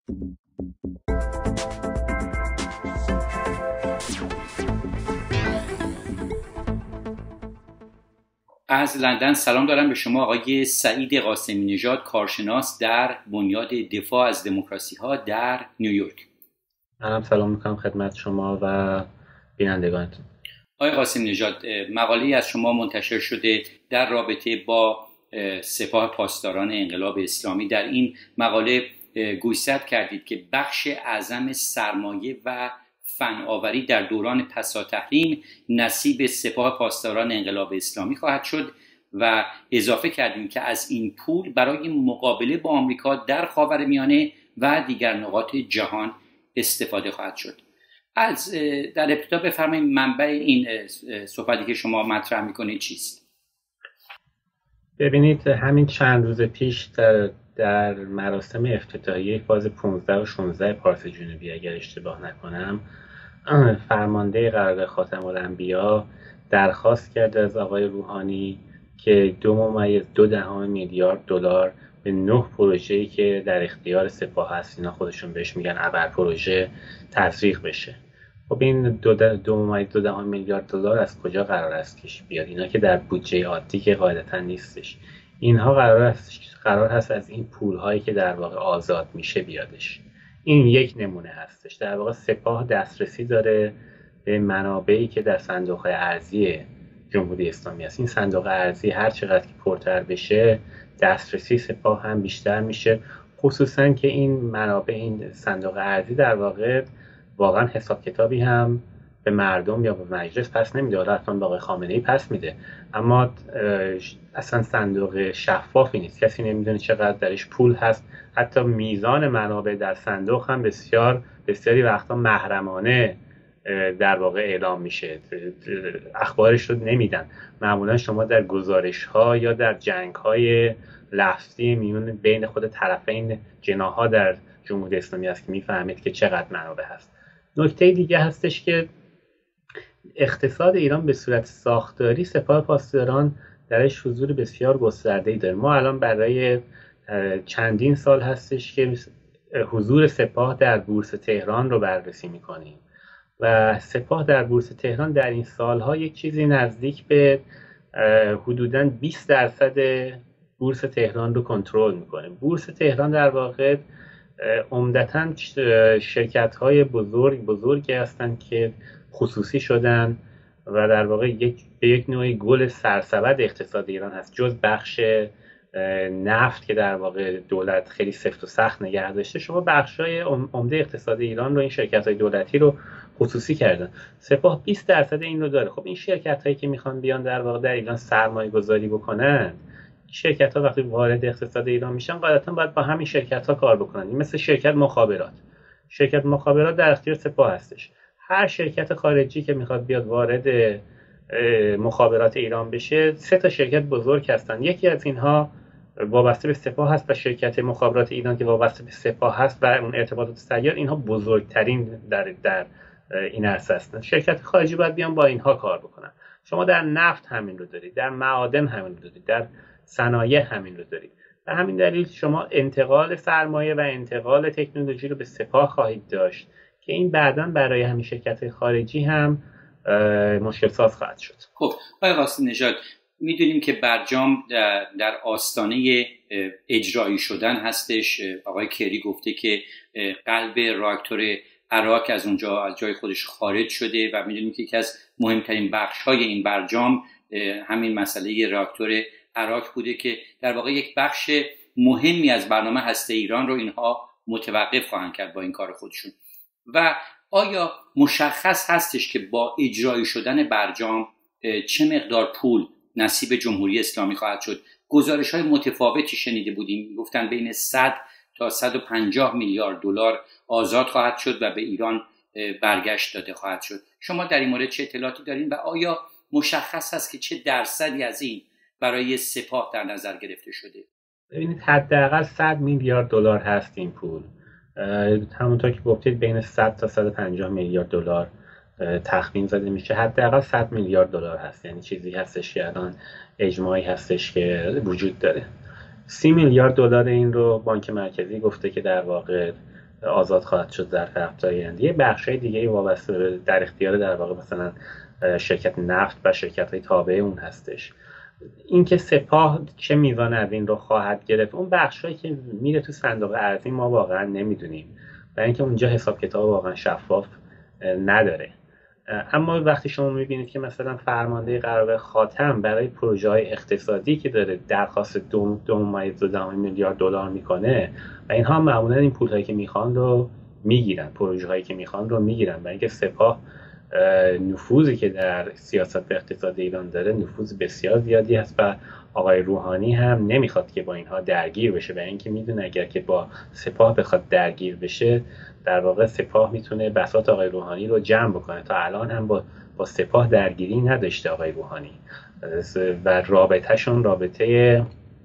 از لندن سلام دارم به شما آقای سعید قاسمی نژاد، کارشناس در بنیاد دفاع از دموکراسی ها در نیویورک. منم سلام میکنم خدمت شما و بینندگانتون. آقای قاسمی نژاد، مقاله‌ای از شما منتشر شده در رابطه با سپاه پاسداران انقلاب اسلامی. در این مقاله گوشزد کردید که بخش اعظم سرمایه و فناوری در دوران پساتحریم نصیب سپاه پاسداران انقلاب اسلامی خواهد شد و اضافه کردیم که از این پول برای مقابله با آمریکا در خاورمیانه و دیگر نقاط جهان استفاده خواهد شد. در ابتدا بفرمایید منبع این صحبتی که شما مطرح میکنید چیست؟ ببینید، همین چند روز پیش در مراسم افتتاحیه فاز 15 و 16 پارس جنوبی، اگر اشتباه نکنم، فرمانده قرار خاتم الانبیا درخواست کرده از آقای روحانی که 2.2 میلیارد دلار به 9 پروژه‌ای که در اختیار سپاه هست، اینا خودشون بهش میگن ابر پروژه، تزریق بشه. خب این 2.2 میلیارد دلار از کجا قرار است که بیاد؟ اینا که در بودجه عادی که قاعدتا نیستش. اینها قرار هست از این پول‌هایی که در واقع آزاد میشه بیادش. این یک نمونه هستش. در واقع سپاه دسترسی داره به منابعی که در صندوق ارزی جمهوری اسلامی هست. این صندوق ارزی هر چقدر که پرتر بشه، دسترسی سپاه هم بیشتر میشه، خصوصا که این منابع، این صندوق ارزی در واقعا حساب کتابی هم به مردم یا به مجلس پس نمیده. حالا حتما به آقای خامنه‌ای پس میده، اما اصلا صندوق شفافی نیست، کسی نمیدونه چقدر درش پول هست. حتی میزان منابع در صندوق هم بسیاری وقتا محرمانه در واقع اعلام میشه، اخبارش رو نمیدن. معمولا شما در گزارش ها یا در جنگ های لفظی میون بین خود طرفین جناح‌ها در جمهوری اسلامی هست که میفهمید که چقدر منابع هست. نکته دیگه هستش که اقتصاد ایران به صورت ساختاری سپاه پاسداران درش حضور بسیار گسترده‌ای داره. ما الان برای چندین سال هستش که حضور سپاه در بورس تهران رو بررسی میکنیم و سپاه در بورس تهران در این سالها یک چیزی نزدیک به حدوداً 20% بورس تهران رو کنترل میکنه. بورس تهران در واقع عمدتاً شرکت‌های بزرگی هستند که خصوصی شدن و در واقع یک نوعی گل سرسبد اقتصاد ایران هست. جز بخش نفت که در واقع دولت خیلی سفت و سخت نگه داشته، شما بخش‌های عمده اقتصاد ایران رو، این شرکت‌های دولتی رو خصوصی کردن. سپاه 20% این رو داره. خب این شرکت‌هایی که میخوان بیان در واقع در ایران سرمایه‌گذاری بکنن، شرکت‌ها وقتی وارد اقتصاد ایران میشن قاعدتاً باید با همین شرکت‌ها کار بکنن. مثل شرکت مخابرات در اختیار سپاه هستش. هر شرکت خارجی که میخواد بیاد وارد مخابرات ایران بشه، 3 تا شرکت بزرگ هستن. یکی از اینها وابسته به سپاه هست و شرکت مخابرات ایران که وابسته به سپاه هست و اون ارتباطات سیار، اینها بزرگترین در این عرصه هستن. شرکت خارجی باید بیان با اینها کار بکنن. شما در نفت همین رو دارید، در معادن همین رو دارید، در صنایع همین رو دارید. به همین دلیل شما انتقال سرمایه و انتقال تکنولوژی رو به سپاه خواهید داشت که این بعداً برای همین شرکت خارجی هم مشکل ساز خواهد شد. خب آقای قاسمی نژاد، میدونیم که برجام در آستانه اجرایی شدن هستش. آقای کری گفته که قلب راکتور عراق از اونجا از جای خودش خارج شده و میدونیم که یکی از مهمترین بخش‌های این برجام همین مسئله راکتور عراق بوده که در واقع یک بخش مهمی از برنامه هسته ایران رو اینها متوقف خواهند کرد با این کار خودشون. و آیا مشخص هستش که با اجرایی شدن برجام چه مقدار پول نصیب جمهوری اسلامی خواهد شد؟ گزارش‌های متفاوتی شنیده بودیم، گفتن بین 100 تا 150 میلیارد دلار آزاد خواهد شد و به ایران برگشت داده خواهد شد. شما در این مورد چه اطلاعاتی دارین و آیا مشخص است که چه درصدی از این برای سپاه در نظر گرفته شده؟ ببینید، حداقل 100 میلیارد دلار هست این پول. همونطور که گفتید بین 100 تا 150 میلیارد دلار تخمین زده میشه. حداقل 100 میلیارد دلار هست، یعنی چیزی هستش که الان اجماعی هستش که وجود داره. 30 میلیارد دلار این رو بانک مرکزی گفته که در واقع آزاد خواهد شد در هفته آینده. یه بخشای دیگه وابسته در اختیار در واقع مثلا شرکت نفت و شرکت‌های تابع اون هستش. اینکه سپاه چه میزان از این رو خواهد گرفت، اون بخشایی که میره تو صندوق ارزی ما واقعا نمیدونیم و اینکه اونجا حساب کتاب واقعا شفاف نداره. اما وقتی شما میبینید که مثلا فرمانده قرار خاتم برای پروژه های اقتصادی که داره درخواست 2.2 میلیارد دلار میکنه و اینها معمولا این پولهایی که میخوان رو میگیرن، پروژه هایی که میخوان رو میگیرن و اینکه سپاه نفوذی که در سیاست اقتصادی ایران داره نفوذ بسیار زیادی هست و آقای روحانی هم نمیخواد که با اینها درگیر بشه و اینکه میدونه اگر که با سپاه بخواد درگیر بشه در واقع سپاه میتونه بساط آقای روحانی رو جمع بکنه. تا الان هم با سپاه درگیری نداشته آقای روحانی و رابطهشون رابطه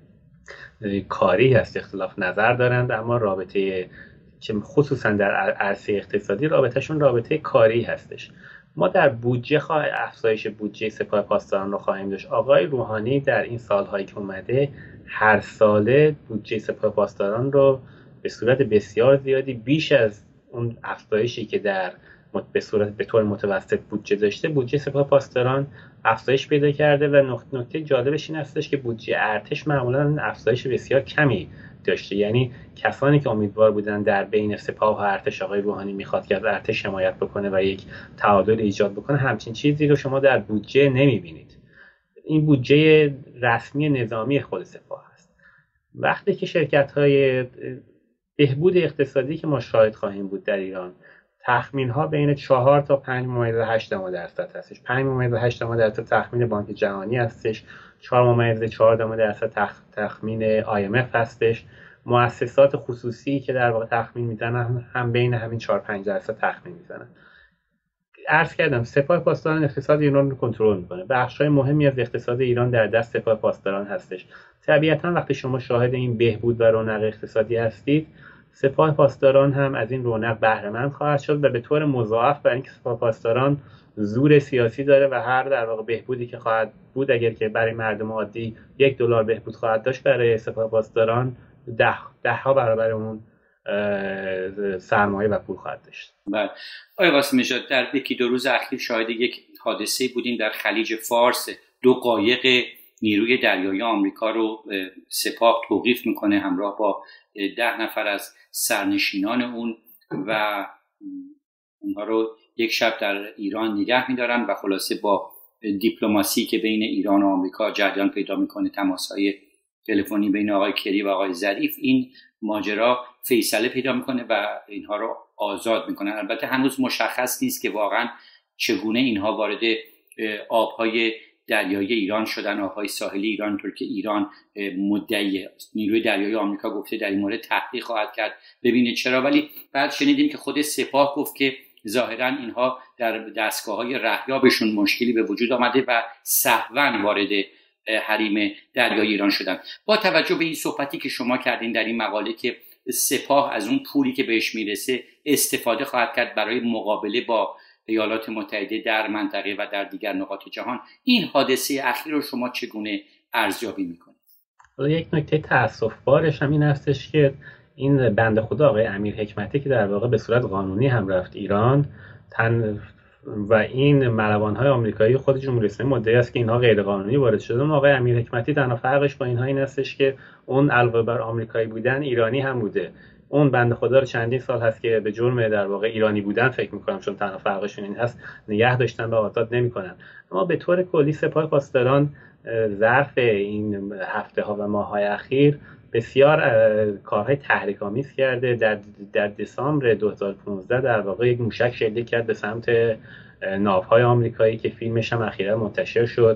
کاری هست، اختلاف نظر دارند اما رابطه که خصوصا در عرصه اقتصادی رابطهشون رابطه کاری هستش. ما در بودجه افزایش بودجه سپاه پاسداران رو خواهیم داشت. آقای روحانی در این سالهایی که اومده هر ساله بودجه سپاه پاسداران رو به صورت بسیار زیادی بیش از اون افزایشی که به طور متوسط بودجه داشته، بودجه سپاه پاسداران افزایش پیدا کرده و نکته جالبش این هستش که بودجه ارتش معمولا افزایش بسیار کمی داشته. یعنی کسانی که امیدوار بودن در بین سپاه و ارتش، آقای روحانی میخواد که از ارتش حمایت بکنه و یک تعادل ایجاد بکنه، همچین چیزی رو شما در بودجه نمیبینید. این بودجه رسمی نظامی خود سپاه هست. وقتی که شرکت‌های بهبود اقتصادی که ما شاهد خواهیم بود در ایران، تخمین ها بین 4 تا 5.8% هستش. 5.8% تخمین بانک جهانی هستش، 4.4% تخمین IMF هستش. مؤسسات خصوصی که در واقع تخمین میزنن هم بین همین 4-5% تخمین میزنن. عرض کردم سپاه پاسداران اقتصاد ایران رو کنترل میکنه. بخشای مهمی از اقتصاد ایران در دست سپاه پاسداران هستش. طبیعتا وقتی شما شاهد این بهبود و رونق اقتصادی هستید، سپاه پاسداران هم از این رونق بهره مند خواهد شد و به طور مضاعف، برای اینکه سپاه پاسداران زور سیاسی داره و هر در واقع بهبودی که خواهد بود، اگر که برای مردم عادی $1 بهبود خواهد داشت، برای سپاه پاسداران ده ها برابر اون سرمایه و پول خواهد داشت. بله آقای قاسمی نژاد، در یکی دو روز اخیر شاهد یک حادثه بودیم در خلیج فارس. 2 قایق نیروی دریایی آمریکا رو سپاه توقیف میکنه همراه با 10 نفر از سرنشینان اون و اونها رو یک شب در ایران نگه میدارن و خلاصه با دیپلماسی که بین ایران و آمریکا جریان پیدا میکنه، تماس‌های تلفنی بین آقای کری و آقای ظریف، این ماجرا فیصله پیدا میکنه و اینها رو آزاد میکنن. البته هنوز مشخص نیست که واقعا چگونه اینها وارد آبهای دریایی ایران شدن، آبهای ساحلی ایران، طور که ایران مدعی نیروی دریایی آمریکا گفته در این مورد تحقیق خواهد کرد ببینه چرا. ولی بعد شنیدیم که خود سپاه گفت که ظاهرا اینها در دستگاه‌های رهیابشون مشکلی به وجود آمده و سهواً وارد حریم دریایی ایران شدن. با توجه به این صحبتی که شما کردین در این مقاله که سپاه از اون پولی که بهش میرسه استفاده خواهد کرد برای مقابله با ایالات متحده در منطقه و در دیگر نقاط جهان، این حادثه اخیر رو شما چگونه ارزیابی میکنید؟ یک نکته تأسف‌بارش هم این هستش که این بنده خدا آقای امیر حکمتی که در واقع به صورت قانونی هم رفت ایران و این ملوان‌های آمریکایی خود جمهوری اسلامی مدعی است که اینها غیر قانونی وارد شدن. آقای امیر حکمتی تنها فرقش با اینها این هستش که اون علاوه بر آمریکایی بودن ایرانی هم بوده. اون بنده خدا رو چندین سال هست که به جرم در واقع ایرانی بودن فکر می‌کنم، چون تنها فرقشون این هست نگه داشتن و آزاد نمی‌کنن. اما به طور کلی سپاه پاسداران ظرف این هفته‌ها و ماه‌های اخیر بسیار کارهای تحریک‌آمیز کرده. در دسامبر 2015 در واقع یک موشک شلیک کرد به سمت ناوهای آمریکایی که فیلمش هم اخیراً منتشر شد.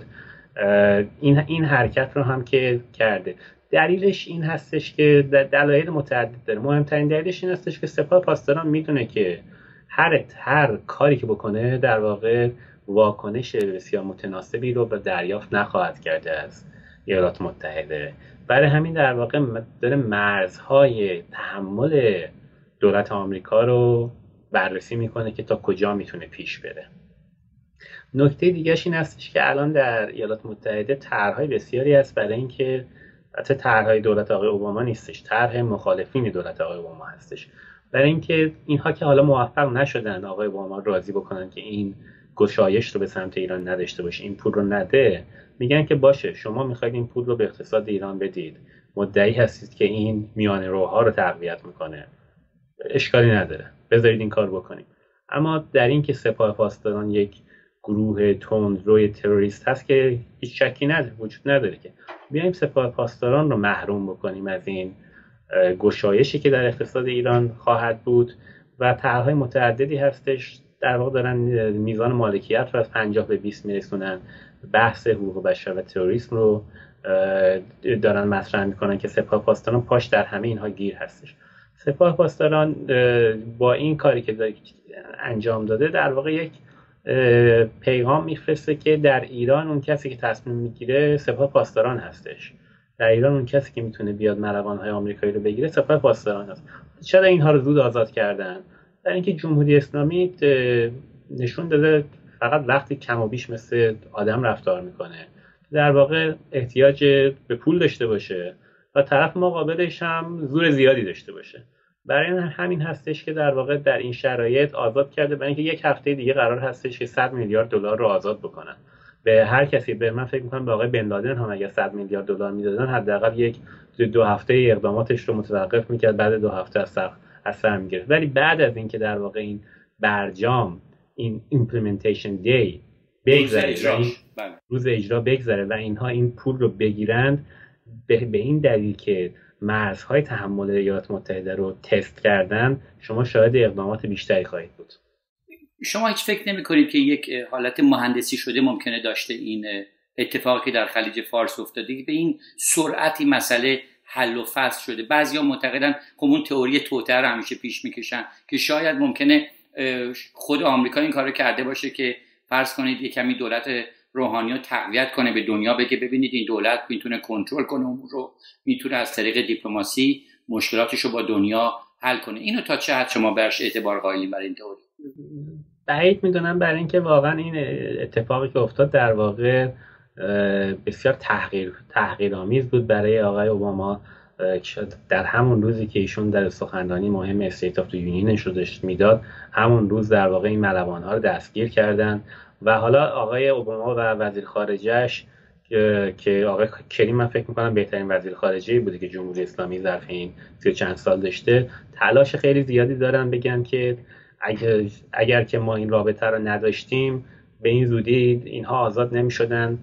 این حرکت رو هم که کرده. دلیلش این هستش که دلایل متعدد داره. مهمترین دلیلش این هستش که سپاه پاسداران میدونه که هر کاری که بکنه در واقع واکنش بسیار متناسبی رو به دریافت نخواهد کرده از ایالات متحده. برای همین در واقع داره مرزهای تحمل دولت آمریکا رو بررسی میکنه که تا کجا میتونه پیش بره. نکته دیگه‌اش این هستش که الان در ایالات متحده طرح‌های بسیاری هست برای اینکه البته طرح‌های دولت آقای اوباما نیستش، طرح مخالفین دولت آقای اوباما هستش. برای اینکه اینها که حالا موفق نشدن آقای اوباما راضی بکنن که این گشایش رو به سمت ایران نداشته باشه، این پول رو نده، میگن که باشه شما میخواید این پول رو به اقتصاد ایران بدید، مدعی هستید که این میانه روها رو تقویت میکنه، اشکالی نداره بذارید این کار بکنیم. اما در این که سپاه پاسداران یک گروه تندروی تروریست هست که هیچ شکی وجود نداره که بیایم سپاه پاسداران رو محروم بکنیم از این گشایشی که در اقتصاد ایران خواهد بود و طرح‌های متعددی هستش در واقع دارن میزان مالکیت رو از 50 به 20 میرسونن، بحث حقوق بشر و تروریسم رو دارن مطرح میکنن که سپاه پاسداران پاش در همه اینها گیر هستش. سپاه پاسداران با این کاری که انجام داده در واقع یک پیغام میفرسته که در ایران اون کسی که تصمیم میگیره سپاه پاسداران هستش، در ایران اون کسی که میتونه بیاد ملوان‌های آمریکایی رو بگیره سپاه پاسداران هست. چرا اینها رو زود آزاد کردن؟ در اینکه جمهوری اسلامی نشون داده فقط وقتی کم و بیش مثل آدم رفتار میکنه، در واقع احتیاج به پول داشته باشه و طرف مقابلش هم زور زیادی داشته باشه. برای همین هستش که در واقع در این شرایط آزاد کرده، برای اینکه یک هفته دیگه قرار هستش که 100 میلیارد دلار رو آزاد بکنن. به هر کسی، به من فکر می‌کنم به آقای بن لادن هم اگر 100 میلیارد دلار میدادن حداقل یک دو هفته اقداماتش رو متوقف میکرد، بعد 2 هفته از سر میگرفت. ولی بعد از اینکه در واقع این برجام، این ایمپلمنتیشن دی بگذره، روز اجرا بگذره و اینها این پول رو بگیرند، به این دلیل که مرزهای تحمل ایالات متحده رو تست کردن، شما شاهد اقدامات بیشتری خواهید بود. شما هیچ فکر نمی‌کنید که یک حالت مهندسی شده ممکنه داشته این اتفاقی در خلیج فارس افتاده که به این سرعتی مسئله حل و فصل شده؟ بعضیا معتقدن خب اون تئوری توطئه رو همیشه پیش میکشن که شاید ممکنه خود آمریکا این کارو کرده باشه که فرض کنید یک کمی دولت روحانی رو تقویت کنه، به دنیا بگه ببینید این دولت میتونه کنترل کنه امور رو، میتونه از طریق دیپلماسی مشکلاتش رو با دنیا حل کنه. اینو تا چه حد شما برش اعتبار قائلین برای این تئوری؟ بعید میدونم، برای اینکه واقعا این اتفاقی که افتاد در واقع بسیار تحقیرآمیز بود برای آقای اوباما. در همون روزی که ایشون در سخنرانی مهم استیت آف دی یونینش رو داشت میداد، همون روز در واقع این ملوان‌ها رو دستگیر کردن و حالا آقای اوباما و وزیر خارجه‌اش که آقای کری من فکر میکنم بهترین وزیر خارجه‌ای بوده که جمهوری اسلامی ظرف این 30 چند سال داشته، تلاش خیلی زیادی دارن بگن که اگر که ما این رابطه رو نداشتیم به این زودی اینها آزاد نمی‌شدن.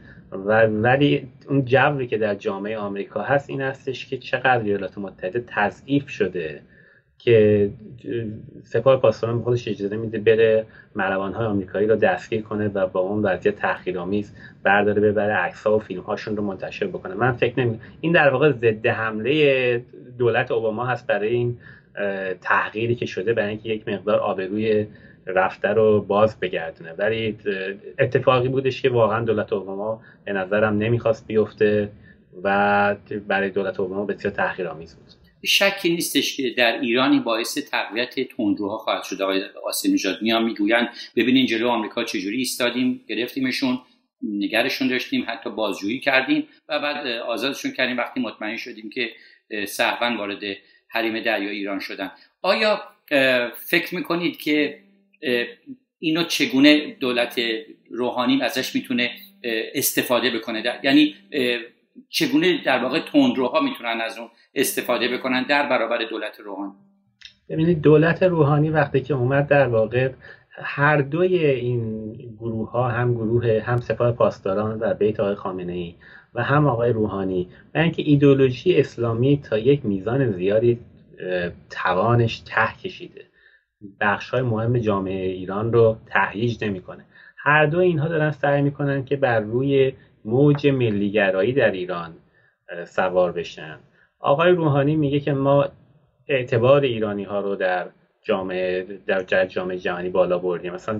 ولی اون جوی که در جامعه آمریکا هست این هستش که چقدر ایالات متحده تضعیف شده که سپاه پاسداران به خودش اجازه میده بره ملوان‌های آمریکایی رو دستگیر کنه و با اون وضعیت تحقیرآمیز برداره ببره عکس‌ها و فیلم‌هاشون رو منتشر بکنه. من فکر این در واقع ضد حمله دولت اوباما هست برای این تحقیری که شده، برای اینکه یک مقدار آبروی رفته رو باز بگردونه. ولی اتفاقی بودش که واقعا دولت اوباما به نظرم نمیخواست بیفته و برای دولت اوباما بسیار تحقیرآمیز بود. شکی نیستش که در ایرانی باعث تقویت تندروها خواهد شد. آقای قاسمی نژاد میگویند ببینین جلو آمریکا چجوری ایستادیم، گرفتیمشون، نگرشون داشتیم، حتی بازجویی کردیم و بعد آزادشون کردیم وقتی مطمئن شدیم که سهواً وارد حریم دریای ایران شدن. آیا فکر میکنید که اینو چگونه دولت روحانی ازش میتونه استفاده بکنه؟ یعنی چگونه در واقع تندروها میتونن از اون استفاده بکنن در برابر دولت روحانی؟ ببینید دولت روحانی وقتی که اومد در واقع هر دوی این گروه ها، هم سپاه پاسداران و بیت آقای خامنه‌ای و هم آقای روحانی، و اینکه ایدئولوژی اسلامی تا یک میزان زیادی توانش ته کشیده، بخش‌های مهم جامعه ایران رو تهییج نمی‌کنه. هر دو اینها دارن سعی می‌کنن که بر روی موج ملیگرایی در ایران سوار بشن. آقای روحانی میگه که ما اعتبار ایرانی‌ها رو در جامعه جهانی بالا بردیم. مثلا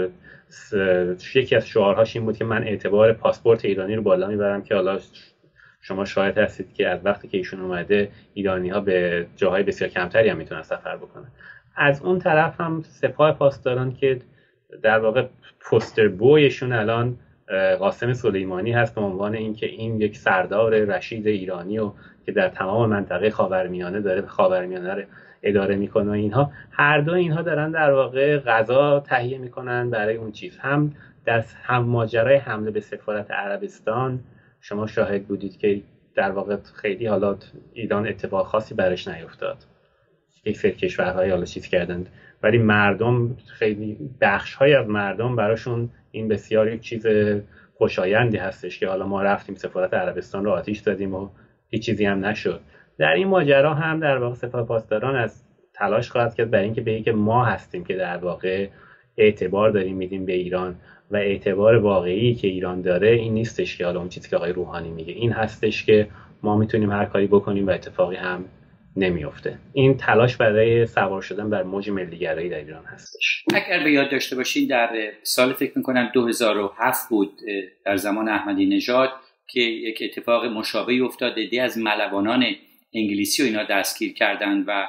یکی از شعارهاش این بود که من اعتبار پاسپورت ایرانی رو بالا میبرم، که حالا شما شاهد هستید که از وقتی که ایشون اومده ایرانی‌ها به جاهای بسیار کمتری هم میتونن سفر بکنن. از اون طرف هم سپاه پاسداران که در واقع پوستر بویشون الان قاسم سلیمانی هست به عنوان اینکه این یک سردار رشید ایرانی و که در تمام منطقه خاورمیانه داره خاورمیانه رو اداره میکنه و اینها، هر دو اینها دارن در واقع غذا تهیه میکنن برای اون چیز. هم ماجرای حمله به سفارت عربستان شما شاهد بودید که در واقع خیلی حالا ایران اتفاق خاصی برش نیفتاد، یک سری کشورهای حالا چیز کردند، ولی مردم خیلی بخش‌های از مردم براشون این بسیار یک چیز خوشایندی هستش که حالا ما رفتیم سفارت عربستان رو آتیش زدیم و هیچ چیزی هم نشد. در این ماجرا هم در واقع سپاه پاسداران از تلاش خواهد کرد برای اینکه بگه که ما هستیم که در واقع اعتبار داریم میدیم به ایران و اعتبار واقعی که ایران داره این نیستش که حالا اون چیزی که آقای روحانی میگه، این هستش که ما میتونیم هر کاری بکنیم و اتفاقی هم نمیفته. این تلاش برای سوار شدن بر موج ملیگرایی در ایران هستش. اگر به یاد داشته باشین در سال فکر میکنم 2007 بود در زمان احمدی نژاد که یک اتفاق مشابهی افتاد، عده‌ای از ملوانان انگلیسی و اینا دستگیر کردند و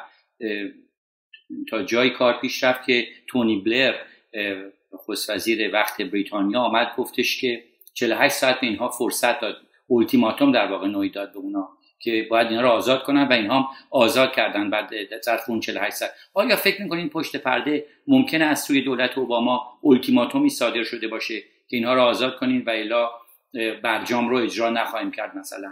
تا جایی کار پیش رفت که تونی بلر نخست وزیر وقت بریتانیا آمد گفتش که 48 ساعت به اینها فرصت داد، اولتیماتوم در واقع نوعی داد به اونا که باید اینا رو آزاد کنن و اینها هم آزاد کردن بعد ظرف اون 48 ساعت. آیا فکر می‌کنین پشت پرده ممکنه از سوی دولت اوباما اولتیماتومی صادر شده باشه که اینها رو آزاد کنین و الا برجام رو اجرا نخواهیم کرد مثلا؟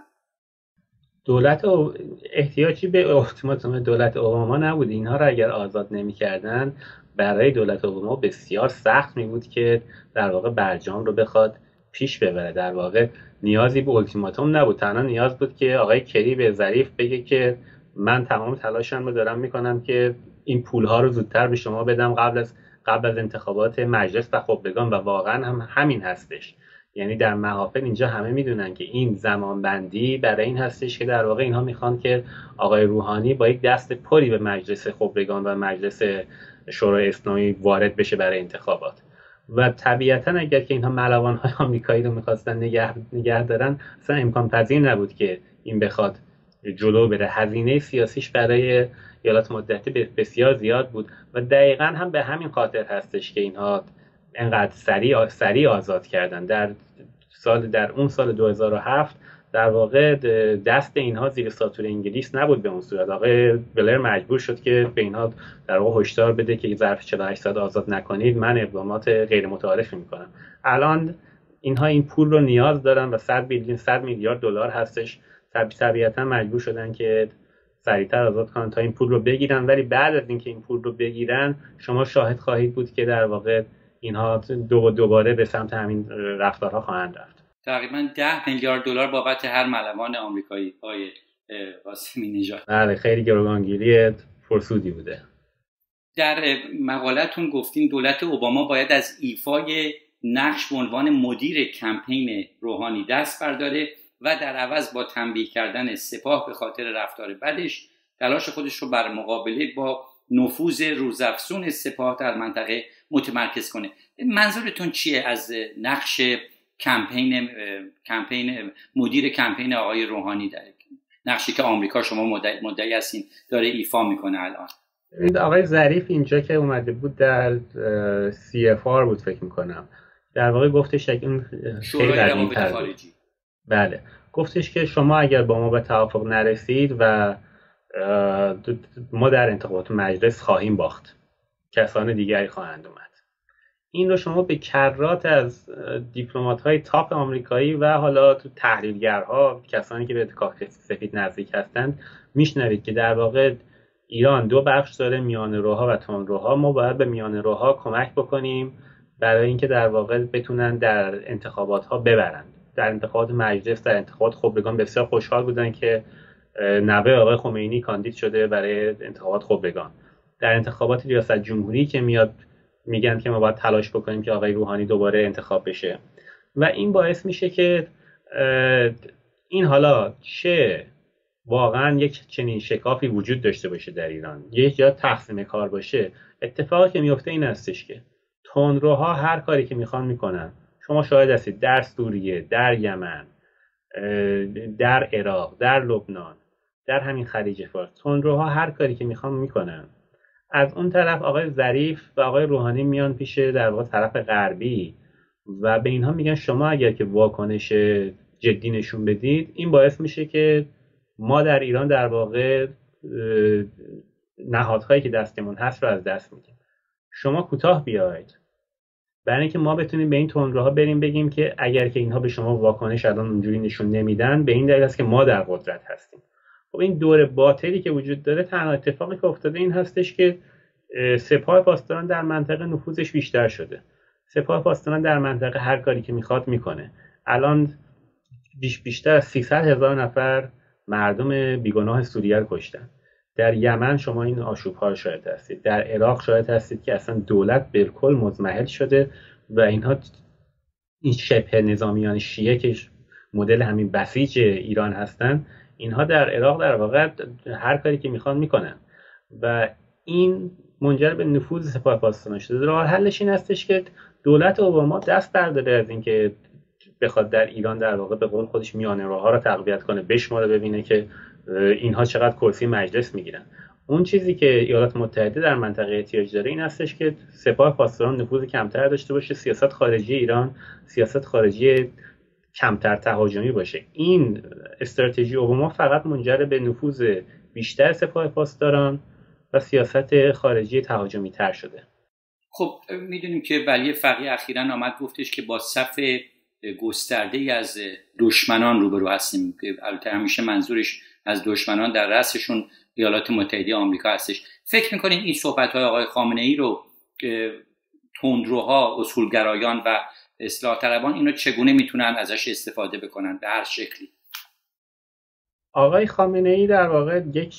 دولت احتیاجی به اولتیماتوم دولت اوباما نبود. اینها رو اگر آزاد نمی‌کردن برای دولت اوباما بسیار سخت می‌بود که در واقع برجام رو بخواد پیش ببره. در واقع نیازی به اولتیماتوم نبود، تنها نیاز بود که آقای کری به ظریف بگه که من تمام تلاشم رو دارم میکنم که این پولها رو زودتر به شما بدم قبل از انتخابات مجلس و خبرگان، و واقعا هم همین هستش. یعنی در محافل اینجا همه میدونن که این زمانبندی برای این هستش که در واقع اینها میخوان که آقای روحانی با یک دست پری به مجلس خبرگان و مجلس شورای اسلامی وارد بشه برای انتخابات. و طبیعتا اگر که اینها ملوان‌های آمریکایی رو می‌خواستن نگه دارن، اصلا امکان پذیر نبود که این بخواد جلو بره. هزینه سیاسیش برای ایالات متحده بسیار زیاد بود و دقیقاً هم به همین خاطر هستش که اینها انقدر سریع آزاد کردن. در اون سال 2007 در واقع دست اینها زیر ساطور انگلیس نبود به اون صورت. آقای بلر مجبور شد که به اینها در واقع هشدار بده که ظرف 48 ساعت آزاد نکنید من اقدامات غیر متعارفی میکنم. الان اینها این پول رو نیاز دارن و 100 میلیارد دلار هستش. طبیعتا مجبور شدن که سریعتر آزاد کنن تا این پول رو بگیرن، ولی بعد از اینکه این پول رو بگیرن شما شاهد خواهید بود که در واقع اینها دوباره به سمت همین رفتارها خواهند رفت. تقریبا 10 میلیارد دلار بابت هر ملوان آمریکایی های قاسمی نژاد. بله خیلی گروگانگیری پرسودی بوده. در مقالتون گفتین دولت اوباما باید از ایفای نقش به عنوان مدیر کمپین روحانی دست برداره و در عوض با تنبیه کردن سپاه به خاطر رفتار بدش تلاش خودش رو بر مقابله با نفوذ روزافزون سپاه در منطقه متمرکز کنه. منظورتون چیه از نقش کمپین مدیر کمپین آقای روحانی، در نقشی که آمریکا شما مدعی هستین داره ایفا میکنه الان؟ آقای ظریف اینجا که اومده بود در CFR بود فکر میکنم، در واقع گفتش که این شورای روابط خارجی، بله، گفتش که شما اگر با ما به توافق نرسید و ما در انتخابات مجلس خواهیم باخت، کسان دیگری خواهند اومد. این رو شما به کرات از دیپلمات‌های تاپ آمریکایی و حالا تو تحلیلگرها، کسانی که به کاخ سفید نزدیک هستند، میشنوید که در واقع ایران دو بخش داره، میانه روها و تندروها. ما باید به میانه روها کمک بکنیم برای اینکه در واقع بتونن در انتخابات ها ببرن. در انتخابات مجلس، در انتخابات خبرگان بسیار خوشحال بودن که نوه آقای خمینی کاندید شده برای انتخابات خبرگان. در انتخابات ریاست جمهوری که میاد میگن که ما باید تلاش بکنیم که آقای روحانی دوباره انتخاب بشه و این باعث میشه که این حالا چه واقعا یک چنین شکافی وجود داشته باشه در ایران، یک جا تقسیم کار باشه. اتفاقی که میفته این هستش که تندروها هر کاری که میخوان میکنن. شما شاهد هستید در سوریه، در یمن، در عراق، در لبنان، در همین خلیج فارس، تندروها هر کاری که میخوان میکنن. از اون طرف آقای ظریف و آقای روحانی میان پیش در واقع طرف غربی و به اینها میگن شما اگر که واکنش جدی نشون بدید، این باعث میشه که ما در ایران در واقع نهادهایی که دستمون هست رو از دست میدیم. شما کوتاه بیاید برای اینکه ما بتونیم به این تندروها بریم بگیم که اگر که اینها به شما واکنش الان اونجوری نشون نمیدن، به این دلیل است که ما در قدرت هستیم. خب این دور باطلی که وجود داره، تنها اتفاقی که افتاده این هستش که سپاه پاسداران در منطقه نفوذش بیشتر شده. سپاه پاسداران در منطقه هر کاری که میخواد میکنه. الان بیشتر از 300,000 نفر مردم بیگناه سوریه رو کشتن. در یمن شما این آشوب‌ها رو شاهد هستید. در عراق شاهد هستید که اصلا دولت بالکل مضمحل شده و اینها این شبه نظامیان شیعه که مدل همین بسیج ایران هستن، اینها در عراق در واقع هر کاری که میخوان میکنن و این منجر به نفوذ سپاه پاسداران شده. راه حلش این هستش که دولت اوباما دست برداره از اینکه بخواد در ایران در واقع به قول خودش میانه راه‌ها رو تقویت کنه، بشماره ببینه که اینها چقدر کرسی مجلس میگیرن. اون چیزی که ایالات متحده در منطقه احتیاج داره این هستش که سپاه پاسداران نفوذ کمتر داشته باشه، سیاست خارجی ایران سیاست خارجی کمتر تهاجمی باشه. این استراتژی اوباما فقط منجر به نفوذ بیشتر سپاه پاسداران و سیاست خارجی تهاجمی تر شده. خب میدونیم که ولی فقیه اخیراً آمد گفتش که با صف گسترده‌ای از دشمنان روبرو هستیم، که البته همیشه منظورش از دشمنان در رأسشون ایالات متحده آمریکا هستش. فکر می‌کنین این صحبت‌های آقای خامنه‌ای رو تندروها، اصولگرایان و اصلاح طلبان اینو چگونه میتونن ازش استفاده بکنن به هر شکلی؟ آقای خامنه‌ای در واقع یک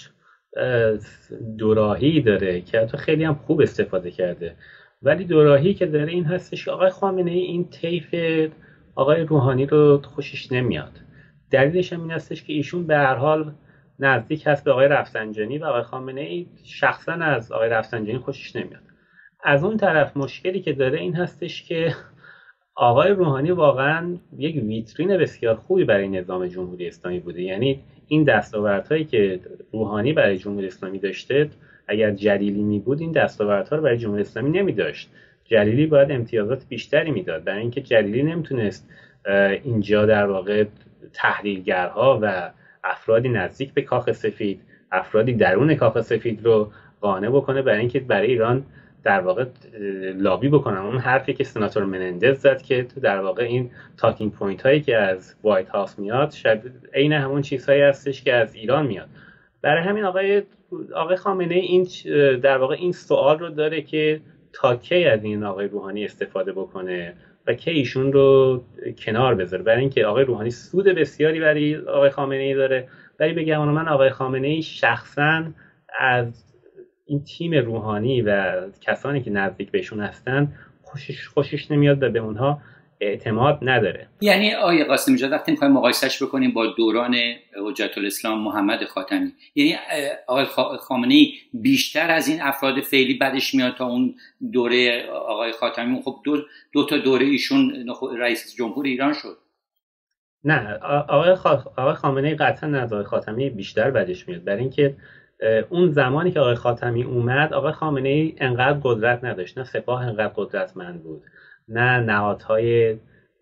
دوراهی داره که حتی خیلی هم خوب استفاده کرده، ولی دوراهی که داره این هستش که آقای خامنه‌ای این طیف آقای روحانی رو خوشش نمیاد. دلیلش هم این هستش که ایشون به هر حال نزدیک هست به آقای رفسنجانی و آقای خامنه‌ای شخصا از آقای رفسنجانی خوشش نمیاد. از اون طرف مشکلی که داره این هستش که آقای روحانی واقعا یک ویترین بسیار خوبی برای نظام جمهوری اسلامی بوده. یعنی این دستاوردهایی که روحانی برای جمهوری اسلامی داشته، اگر جلیلی می بود این دستاوردها رو برای جمهوری اسلامی نمی داشت. جلیلی باید امتیازات بیشتری میداد، برای اینکه جلیلی نمیتونست اینجا در واقع تحلیلگرها و افرادی نزدیک به کاخ سفید، افرادی درون کاخ سفید رو قانع بکنه برای اینکه برای ایران در واقع لابی بکنن. اون حرفی که سناتور منندز زد که در واقع این تاکینگ پوینت هایی که از وایت هاوس میاد عین همون چیزهایی هستش که از ایران میاد. برای همین آقای خامنه‌ای این در واقع این سوال رو داره که تا کی از این آقای روحانی استفاده بکنه و کی ایشون رو کنار بذاره، برای اینکه آقای روحانی سود بسیاری برای آقای خامنه‌ای داره. ولی بگم من آقای خامنه‌ای شخصاً از این تیم روحانی و کسانی که نزدیک بهشون هستن خوشش نمیاد و به اونها اعتماد نداره. یعنی آقای قاسمی جان وقتی می‌خوایم مقایسهش بکنیم با دوران حجت الاسلام محمد خاتمی، یعنی آقای خامنه‌ای بیشتر از این افراد فعلی بدش میاد تا اون دوره آقای خاتمی؟ خب دو تا دوره ایشون رئیس جمهور ایران شد. نه، آقای خامنه‌ای قطعا از آقای خاتمی بیشتر بدش میاد، برای اینکه اون زمانی که آقای خاتمی اومد آقای خامنه‌ای انقدر قدرت نداشت، نه سپاه انقدر قدرتمند بود، نه نهادهای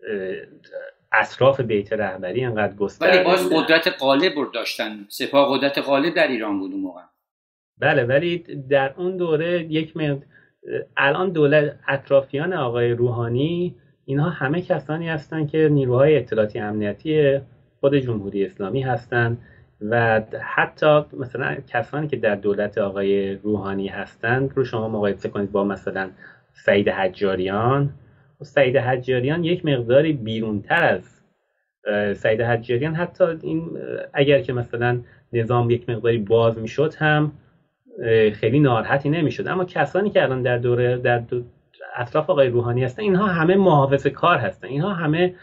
اطراف بیت رهبری انقدر گسترده، ولی باز قدرت غالب رو داشتن. سپاه قدرت غالب در ایران بود اون موقع. بله، ولی در اون دوره الان دولت اطرافیان آقای روحانی اینها همه کسانی هستند که نیروهای اطلاعاتی امنیتی خود جمهوری اسلامی هستند و حتی مثلا کسانی که در دولت آقای روحانی هستند رو شما مقایسه کنید با مثلا سعید حجاریان. سعید حجاریان یک مقداری بیرونتر از سعید حجاریان، حتی این اگر که مثلا نظام یک مقداری باز میشد هم خیلی ناراحتی نمیشد، اما کسانی که الان در اطراف آقای روحانی هستن اینها همه محافظه کار هستن. اینها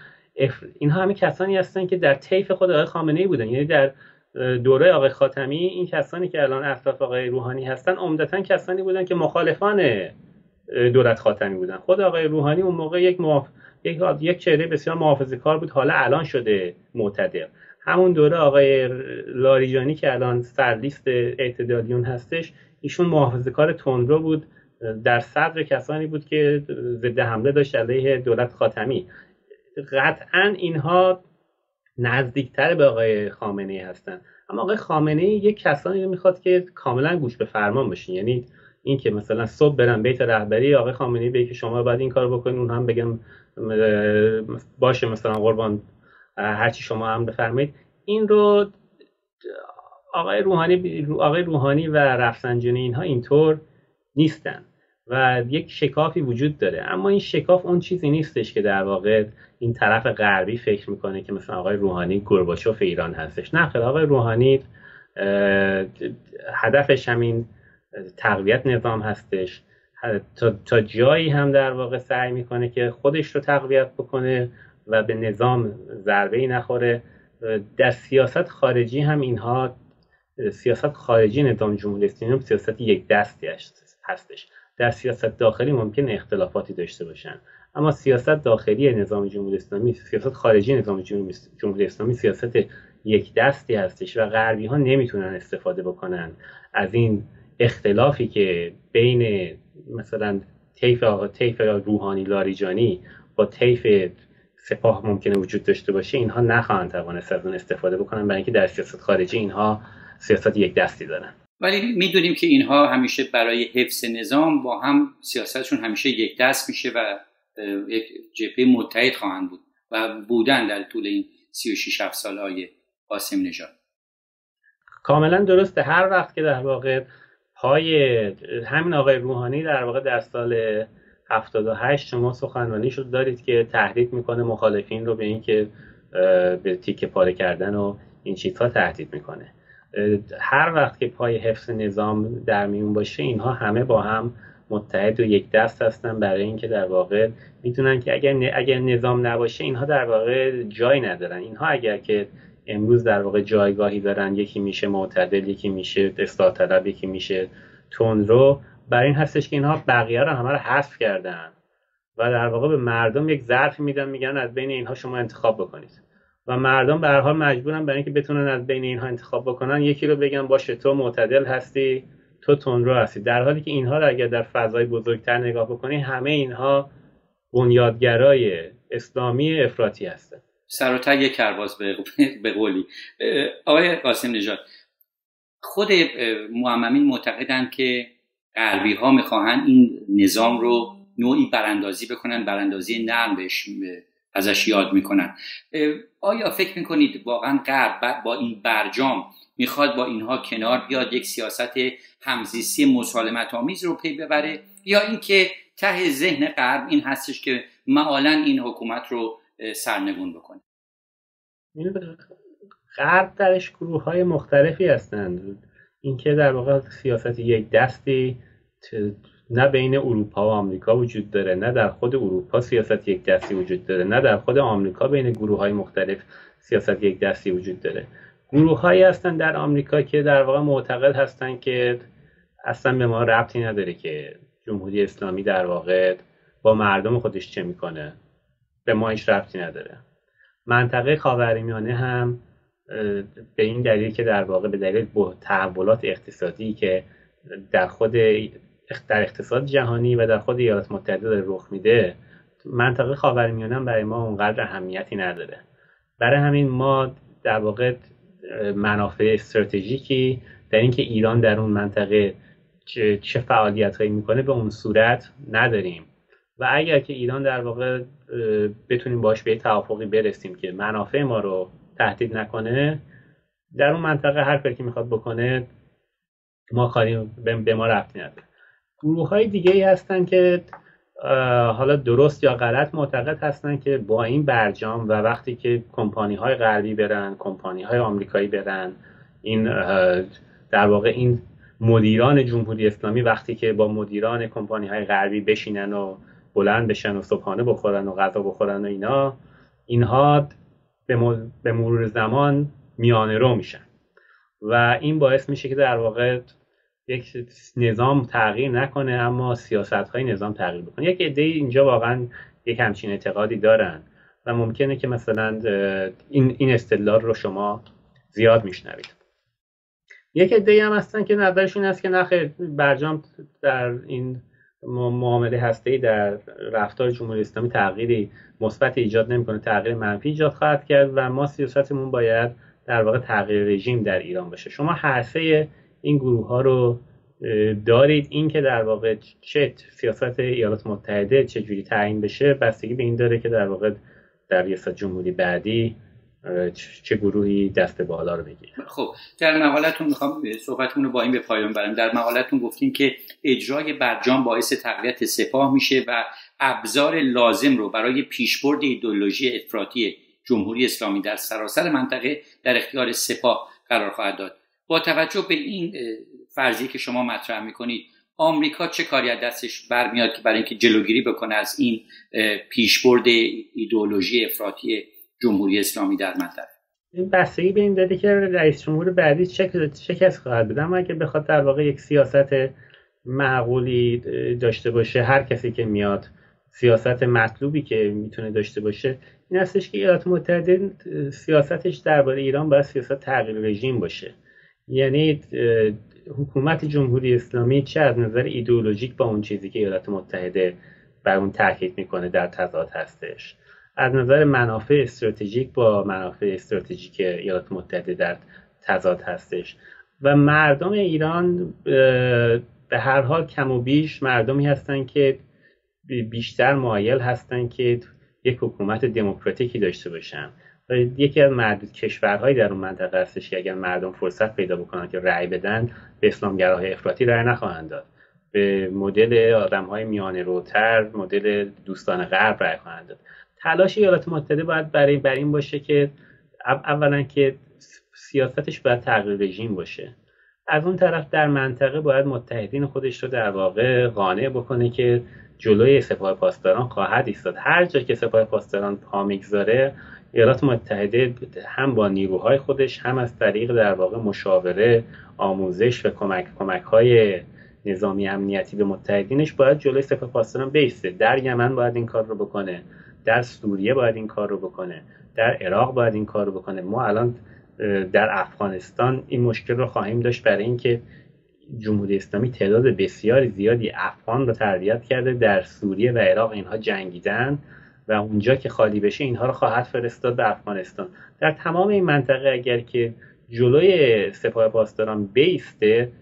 همه کسانی هستن که در طیف خود آقای خامنه‌ای بودن. یعنی در دوره آقای خاتمی این کسانی که الان اطراف آقای روحانی هستن عمدتاً کسانی بودن که مخالفان دولت خاتمی بودن. خود آقای روحانی اون موقع یک چهره بسیار محافظه‌کار بود، حالا الان شده معتدل. همون دوره آقای لاریجانی که الان سرلیست اعتدالیون هستش، ایشون محافظه‌کار تندرو بود، در صدر کسانی بود که ضد حمله داشت علیه دولت خاتمی. قطعاً اینها نزدیکتر به آقای خامنه‌ای هستن، اما آقای خامنه‌ای یک کسانی رو میخواد که کاملا گوش به فرمان باشین. یعنی این که مثلا صبح برن بیت رهبری آقای خامنه‌ای بگه که شما باید این کارو بکنین، اون هم بگم باشه مثلا قربان هر چی شما هم بفرمایید. این رو آقای روحانی و رفسنجانی اینها اینطور نیستن و یک شکافی وجود داره. اما این شکاف اون چیزی نیستش که در واقع این طرف غربی فکر میکنه که مثلا آقای روحانی گورباچوف ایران هستش. نه خیر، آقای روحانی هدفش همین تقویت نظام هستش. تا جایی هم در واقع سعی میکنه که خودش رو تقویت بکنه و به نظام ضربه‌ای نخوره. در سیاست خارجی هم اینها، سیاست خارجی نظام جمهوری اسلامی هم سیاست یک دستی هستش. در سیاست داخلی ممکن اختلافاتی داشته باشن، اما سیاست داخلی نظام جمهوری اسلامی، سیاست خارجی نظام جمهوری اسلامی سیاست یک دستی هستش و غربی ها نمیتونن استفاده بکنن از این اختلافی که بین مثلا طیف روحانی لاریجانی با طیف سپاه ممکنه وجود داشته باشه. اینها نخواهند توانست از اون استفاده بکنن، برای اینکه در سیاست خارجی اینها سیاست یک دستی دارن. ولی میدونیم که اینها همیشه برای حفظ نظام با هم سیاستشون همیشه یک دست میشه و یک جبهه متحد خواهند بود و بودن در طول این 36 سال آقای قاسم نژاد. کاملا درسته. هر وقت که در واقع پای همین آقای روحانی در واقع در سال 78 شما سخنرانی شد دارید که تهدید میکنه مخالفین رو به این که به تیکه پاره کردن و این چیزها تهدید میکنه. هر وقت که پای حفظ نظام در میون باشه اینها همه با هم متحد و یک دست هستن، برای اینکه در واقع میتونن که اگر نظام نباشه اینها در واقع جای ندارن. اینها اگر که امروز در واقع جایگاهی دارن، یکی میشه معتدل، یکی میشه اصلاح طلب، یکی میشه تندرو، برای این هستش که اینها بقیه رو همه رو حذف کردن و در واقع به مردم یک ظرف میدن، میگن از بین اینها شما انتخاب بکنید و مردم به هر حال مجبورن برای اینکه بتونن از بین اینها انتخاب بکنن یکی رو بگن باشه تو معتدل هستی، تو تندرو هستی، در حالی که اینها رو اگر در فضای بزرگتر نگاه بکنی همه اینها بنیادگرای اسلامی افراطی هستن. سر و ته یک کرباس به قولی. آقای قاسم نژاد، خود معممین معتقدند که غربی ها میخواهند این نظام رو نوعی براندازی بکنن، براندازی نرم بهش ازش یاد میکنن. آیا فکر میکنید واقعا غرب با این برجام میخواد با اینها کنار بیاد، یک سیاست همزیستی مسالمت آمیز رو پی ببره، یا اینکه ته ذهن غرب این هستش که معالاً این حکومت رو سرنگون بکنه؟ غرب درش گروه‌های مختلفی هستند. اینکه در واقع سیاست یک دستی نه بین اروپا و آمریکا وجود داره، نه در خود اروپا سیاست یک دستی وجود داره، نه در خود آمریکا بین گروه‌های مختلف سیاست یک دستی وجود داره. گروه‌هایی هستن در آمریکا که در واقع معتقد هستن که اصلا به ما ربطی نداره که جمهوری اسلامی در واقع با مردم خودش چه میکنه، به ما هیچ ربطی نداره. منطقه خاورمیانه هم به این دلیل که در واقع به دلیل تحولات اقتصادی که در اقتصاد جهانی و در خود ایالات متحده داره رخ میده، منطقه خاورمیانه هم برای ما اونقدر اهمیتی نداره. برای همین ما در واقع منافع استراتژیکی در اینکه ایران در اون منطقه چه فعالیت‌هایی میکنه به اون صورت نداریم و اگر که ایران در واقع بتونیم باش به توافقی برسیم که منافع ما رو تهدید نکنه، در اون منطقه هر کاری که میخواد بکنه ما کاری به ما ربطی نداره. گروه‌های دیگه‌ای هستن که حالا درست یا غلط معتقد هستن که با این برجام و وقتی که کمپانی‌های غربی برن، کمپانی‌های آمریکایی برن، این در واقع این مدیران جمهوری اسلامی وقتی که با مدیران کمپانی‌های غربی بشینن و بلند بشن و صبحانه بخورن و غذا بخورن و اینها به مرور زمان میانه رو میشن و این باعث میشه که در واقع یک نظام تغییر نکنه اما سیاست‌های نظام تغییر بکنه. یک عده اینجا واقعا یک همچین اعتقادی دارن و ممکنه که مثلا این استدلال رو شما زیاد میشنوید. یک عده هم هستن که نظرشون هست که نخیر، برجام در این معامله هسته‌ای در رفتار جمهوری اسلامی تغییری مثبت ایجاد نمی‌کنه، تغییر منفی ایجاد خواهد کرد و ما سیاستمون باید در واقع تغییر رژیم در ایران باشه. شما هر سه این گروه ها رو دارید. این که در واقع چه سیاست ایالات متحده چه جوری تعیین بشه بستگی به این داره که در واقع در ریاست جمهوری بعدی چه گروهی دست بالا رو بگیره. خب در مقالتون میخوام صحبتمون رو با این به پایان برم. در مقالتون گفتین که اجرای برجام باعث تقویت سپاه میشه و ابزار لازم رو برای پیشبرد ایدئولوژی افراطی جمهوری اسلامی در سراسر منطقه در اختیار سپاه قرار خواهد داد. با توجه به این فرضیه که شما مطرح میکنید، آمریکا چه کاری از دستش برمیاد که برای اینکه جلوگیری بکنه از این پیشبرد ایدئولوژی افراطی جمهوری اسلامی در منطقه؟ این بستگی به این داده که رئیس جمهور بعدی چه کس خواهد بود. اما اگه بخواد در واقع یک سیاست معقولی داشته باشه، هر کسی که میاد سیاست مطلوبی که میتونه داشته باشه این هستش که ایالات متحده سیاستش درباره ایران باید سیاست تغییر رژیم باشه. یعنی حکومت جمهوری اسلامی چه از نظر ایدئولوژیک با اون چیزی که ایالات متحده بر اون تاکید میکنه در تضاد هستش، از نظر منافع استراتژیک با منافع استراتژیک ایالات متحده در تضاد هستش و مردم ایران به هر حال کم و بیش مردمی هستن که بیشتر مایل هستن که یک حکومت دموکراتیکی داشته باشن و یکی از معدود کشورهایی در اون منطقه هستش که اگر مردم فرصت پیدا بکنن که رأی بدن به اسلامگراهای افراطی رأی نخواهند داد، به مدل آدم‌های میانه روتر، مدل دوستان غرب رأی خواهند داد. تلاش ایالات متحده باید بر این باشه که اولا که سیاستش باید تغییر رژیم باشه، از اون طرف در منطقه باید متحدین خودش رو در واقع قانع بکنه که جلوی سپاه پاسداران خواهد ایستاد. هر جا که سپاه پاسداران پا میگذاره ایالات متحده هم با نیروهای خودش هم از طریق در واقع مشاوره، آموزش و کمک‌های نظامی امنیتی به متحدینش باید جلوی سپاه پاسداران بیسته. در یمن باید این کار رو بکنه، در سوریه باید این کار رو بکنه، در عراق باید این کار رو بکنه. ما الان در افغانستان این مشکل رو خواهیم داشت برای اینکه جمهوری اسلامی تعداد بسیاری زیادی افغان رو تربیت کرده، در سوریه و عراق اینها جنگیدن و اونجا که خالی بشه اینها رو خواهد فرستاد به افغانستان. در تمام این منطقه اگر که جلوی سپاه پاسداران بیسته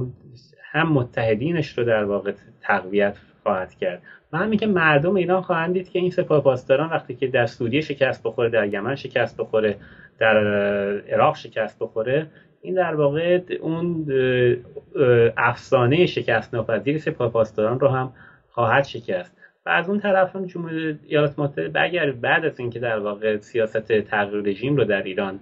هم متحدینش رو در واقع تقویت خواهد کرد و همین که مردم ایران خواهند دید که این سپاه پاسداران وقتی که در سوریه شکست بخوره، در یمن شکست بخوره، در عراق شکست بخوره، این در واقع اون افسانه شکست ناپذیر سپاه پاسداران رو هم خواهد شکست. و از اون طرف هم جمهوری ایالات متحده اگر بعد از اینکه در واقع سیاست تغییر رژیم رو در ایران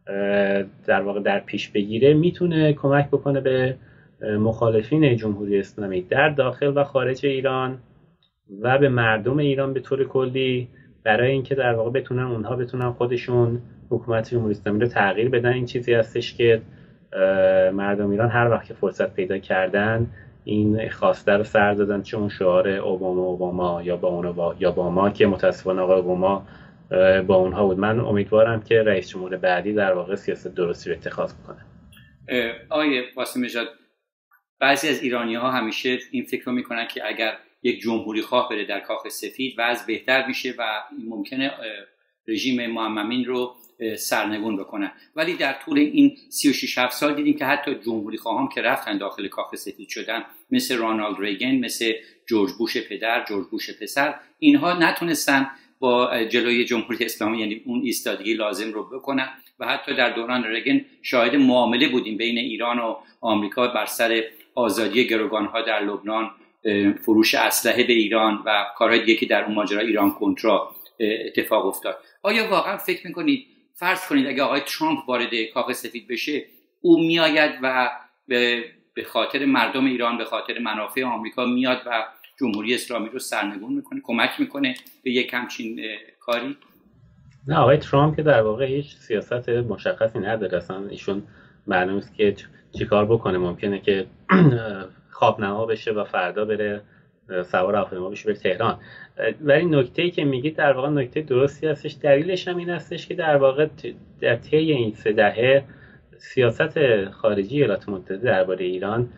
در واقع در پیش بگیره، میتونه کمک بکنه به مخالفین جمهوری اسلامی در داخل و خارج ایران و به مردم ایران به طور کلی برای اینکه در واقع اونها بتونن خودشون حکومت جمهوری اسلامی رو تغییر بدن. این چیزی هستش که مردم ایران هر وقت که فرصت پیدا کردن این خواسته رو سر دادن، چه اون شعار اوباما یا با ما که متاسفانه آقای اوباما با اونها بود. من امیدوارم که رئیس جمهور بعدی در واقع سیاست درستی رو اتخاذ کنه. آقای قاسم نژاد، بعضی از ایرانی‌ها همیشه این فکر رو میکنن که اگر یک جمهوری خواه بره در کاخ سفید وضع بهتر میشه و ممکنه رژیم محمدی رو سرنگون بکنن، ولی در طول این 36-7 سال دیدیم که حتی جمهوری خواهان که رفتن داخل کاخ سفید شدن، مثل رونالد ریگن، مثل جورج بوش پدر، جورج بوش پسر، اینها نتونستن با جلوی جمهوری اسلامی یعنی اون ایستادگی لازم رو بکنن و حتی در دوران ریگن شاهد معامله بودیم بین ایران و آمریکا بر سر آزادی گروگان‌ها در لبنان، فروش اسلحه به ایران و کارهای دیگه که در اون ماجرا ایران کنترا اتفاق افتاد. آیا واقعا فکر میکنید فرض کنید اگه آقای ترامپ وارد کاخ سفید بشه، او میآید و به خاطر مردم ایران، به خاطر منافع آمریکا میاد و جمهوری اسلامی رو سرنگون میکنه، کمک میکنه به یک همچین کاری؟ نه، آقای ترامپ که در واقع هیچ سیاست مشخصی نداره، اصلا ایشون معلوم است که چیکار بکنه. ممکنه که خوابنما بشه و فردا بره سوار هواپیما بشه بره تهران. ولی نکته‌ای که میگید در واقع نکته درستی هستش. دلیلش هم این هستش که در واقع در طی این 3 دهه سیاست خارجی ایالات متحده درباره ایران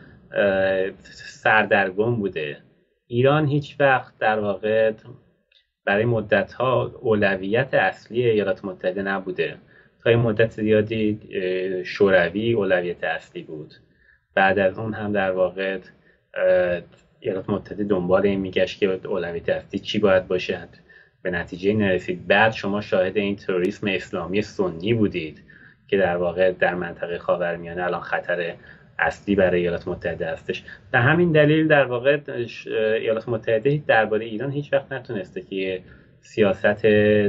سردرگم بوده. ایران هیچ وقت در واقع برای مدت‌ها اولویت اصلی ایالات متحده نبوده. تا مدت زیادی شوروی اولویت اصلی بود. بعد از اون هم در واقع ایالات متحده دنبال این میگشت که اولویت اصلی چی باید باشد، به نتیجه نرسید. بعد شما شاهد این تروریسم اسلامی سنی بودید که در واقع در منطقه خاورمیانه الان خطر اصلی برای ایالات متحده هستش. به همین دلیل در واقع ایالات متحده درباره ایران هیچ وقت نتونسته که سیاست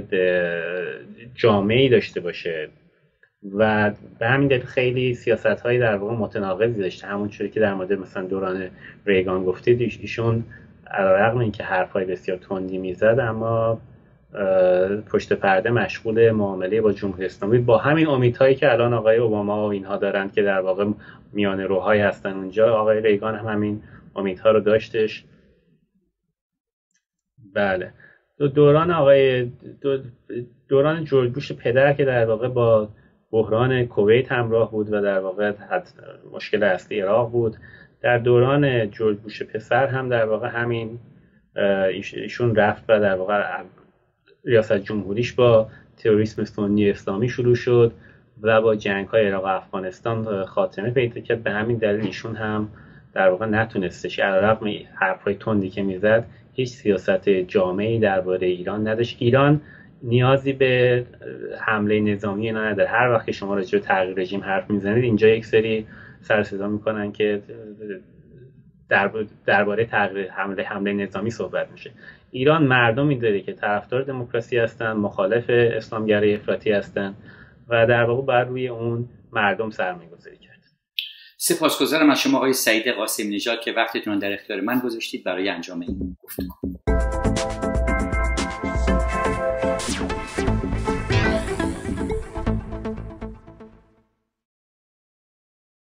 جامعی داشته باشه و به همین دلیل خیلی سیاست‌های در واقع متناقضی داشته. همونجوری که در مورد مثلا دوران ریگان گفتید، ایشون علیرغم اینکه حرفای بسیار تندی میزد اما پشت پرده مشغول معامله با جمهوری اسلامی با همین امیدهایی که الان آقای اوباما و اینها دارن که در واقع میانه روهایی هستن اونجا. آقای ریگان هم همین امیدها رو داشتش. بله، دوران جورج بوش پدر که در واقع با بحران کویت همراه بود و در واقع مشکل اصلی عراق بود. در دوران جورج بوش پسر هم در واقع همین ایشون رفت و در واقع ریاست جمهوریش با تروریسم سنی اسلامی شروع شد و با جنگ‌های عراق و افغانستان خاتمه پیدا کرد. به همین دلیل ایشون هم در واقع نتونستش، علیرغم حرفای تندی که میزد، هیچ سیاست جامعی درباره ایران نداشت. ایران نیازی به حمله نظامی نداره. هر وقت که شما راجع به تغییر رژیم حرف میزنید، اینجا یک سری سر صدا میکنن که درباره تغییر حمله نظامی صحبت میشه. ایران مردمی داره که طرفدار دموکراسی هستن، مخالف اسلامگرایی افراطی هستن و در واقع بر روی اون مردم سرمایه‌گذاری کرد. سپاسگزارم از شما آقای سعید قاسمی نژاد که وقتتون رو در اختیار من گذاشتید برای انجام این گفتگو.